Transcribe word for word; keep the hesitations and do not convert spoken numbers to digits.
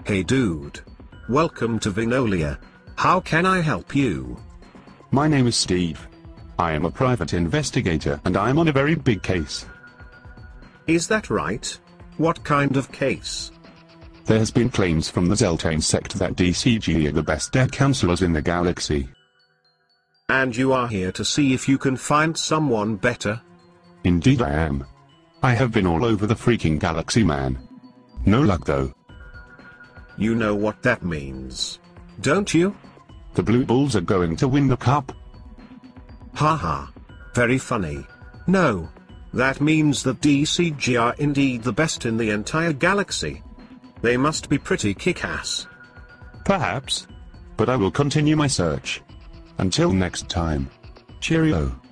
Hey dude. Welcome to Vinolia. How can I help you? My name is Steve. I am a private investigator and I am on a very big case. Is that right? What kind of case? There has been claims from the Zeltane sect that D C G are the best dead counselors in the galaxy. And you are here to see if you can find someone better? Indeed I am. I have been all over the freaking galaxy, man. No luck though. You know what that means, don't you? The Blue Bulls are going to win the cup. Haha. Very funny. No. That means that D C G are indeed the best in the entire galaxy. They must be pretty kick-ass. Perhaps. But I will continue my search. Until next time. Cheerio.